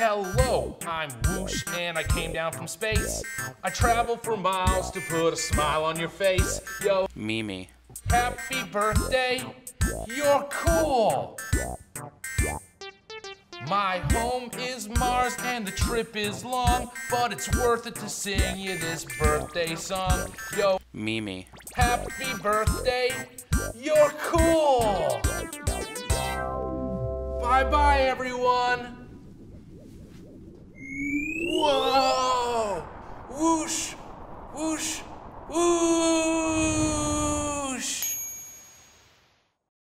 Hello, I'm Woosh and I came down from space. I travel for miles to put a smile on your face. Yo, Mimi. Happy birthday, you're cool. My home is Mars and the trip is long, but it's worth it to sing you this birthday song. Yo, Mimi. happy birthday, you're cool. Bye-bye, everyone. Whoa!